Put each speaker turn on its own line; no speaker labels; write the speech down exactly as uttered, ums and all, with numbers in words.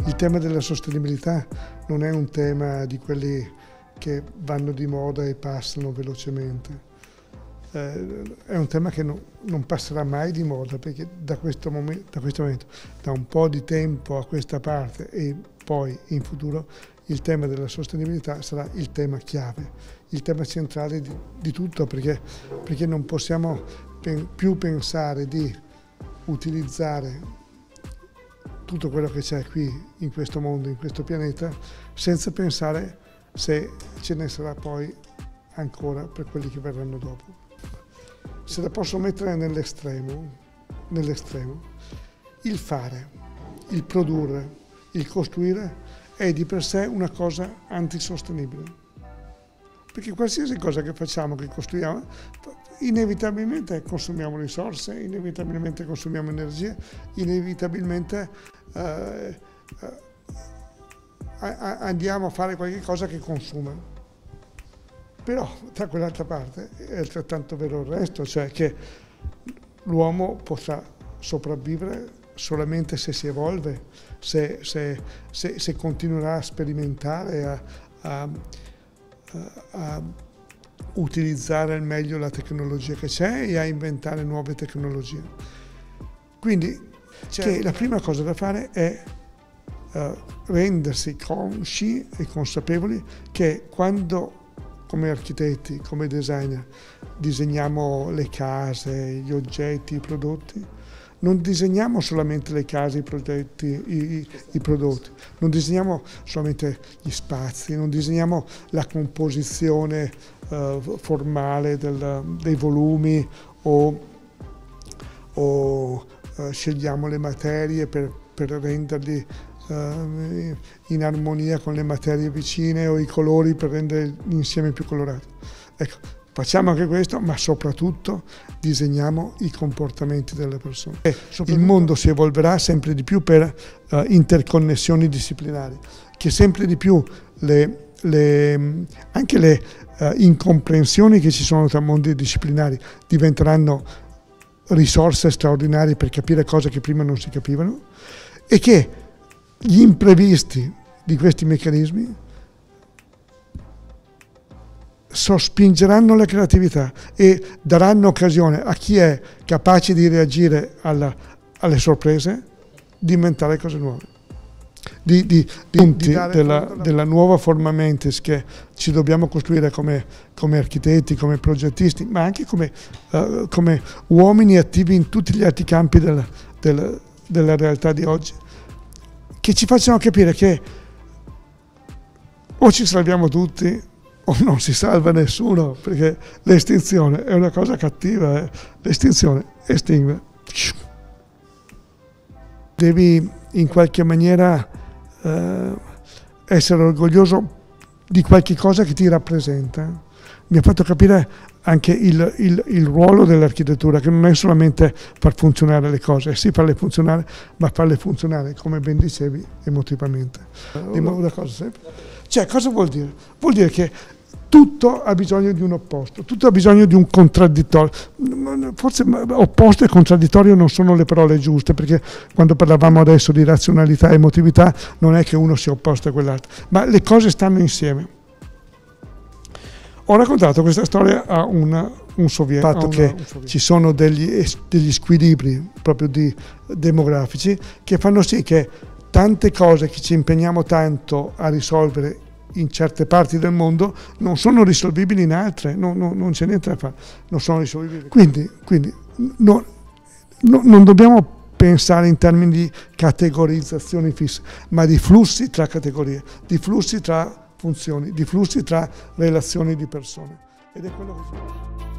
Il tema della sostenibilità non è un tema di quelli che vanno di moda e passano velocemente. Eh, è un tema che no, non passerà mai di moda, perché da questo, momento, da questo momento, da un po' di tempo a questa parte e poi in futuro, il tema della sostenibilità sarà il tema chiave, il tema centrale di, di tutto, perché, perché non possiamo pen, più pensare di utilizzare tutto quello che c'è qui in questo mondo, in questo pianeta, senza pensare se ce ne sarà poi ancora per quelli che verranno dopo. Se la posso mettere nell'estremo, nell'estremo, il fare, il produrre, il costruire è di per sé una cosa antisostenibile. Perché qualsiasi cosa che facciamo, che costruiamo, inevitabilmente consumiamo risorse, inevitabilmente consumiamo energie, inevitabilmente eh, eh, andiamo a fare qualche cosa che consuma. Però da quell'altra parte è altrettanto vero il resto, cioè che l'uomo potrà sopravvivere solamente se si evolve, se, se, se, se continuerà a sperimentare, a, a, a utilizzare al meglio la tecnologia che c'è e a inventare nuove tecnologie. Quindi che la prima cosa da fare è uh, rendersi consci e consapevoli che quando come architetti, come designer, disegniamo le case, gli oggetti, i prodotti, non disegniamo solamente le case, i progetti, i, i prodotti, non disegniamo solamente gli spazi, non disegniamo la composizione uh, formale del, dei volumi o, o uh, scegliamo le materie per, per renderli uh, in armonia con le materie vicine o i colori per rendere l'insieme più colorato. Ecco, facciamo anche questo, ma soprattutto disegniamo i comportamenti delle persone. E il mondo si evolverà sempre di più per uh, interconnessioni disciplinari, che sempre di più le, le, anche le uh, incomprensioni che ci sono tra mondi disciplinari diventeranno risorse straordinarie per capire cose che prima non si capivano, e che gli imprevisti di questi meccanismi sospingeranno la creatività e daranno occasione a chi è capace di reagire alla, alle sorprese di inventare cose nuove. Di, di, di, di della, della nuova forma mentis che ci dobbiamo costruire come, come architetti, come progettisti, ma anche come, uh, come uomini attivi in tutti gli altri campi della, della, della realtà di oggi, che ci facciano capire che o ci salviamo tutti o non si salva nessuno, perché l'estinzione è una cosa cattiva, eh? L'estinzione estingue. Devi in qualche maniera eh, essere orgoglioso di qualche cosa che ti rappresenta. Mi ha fatto capire anche il, il, il ruolo dell'architettura, che non è solamente far funzionare le cose, sì farle funzionare, ma farle funzionare, come ben dicevi, emotivamente. Una cosa sempre. Cioè, cosa vuol dire? Vuol dire che tutto ha bisogno di un opposto, tutto ha bisogno di un contraddittorio. Forse opposto e contraddittorio non sono le parole giuste, perché quando parlavamo adesso di razionalità e emotività non è che uno sia opposto a quell'altro, ma le cose stanno insieme. Ho raccontato questa storia a una, un sovietico, il fatto che ci sono degli, degli squilibri proprio di, demografici che fanno sì che tante cose che ci impegniamo tanto a risolvere in certe parti del mondo non sono risolvibili in altre, no, no, non c'è niente da fare, non sono risolvibili. Quindi, quindi no, no, non dobbiamo pensare in termini di categorizzazioni fisse, ma di flussi tra categorie, di flussi tra funzioni, di flussi tra relazioni di persone. Ed è quello che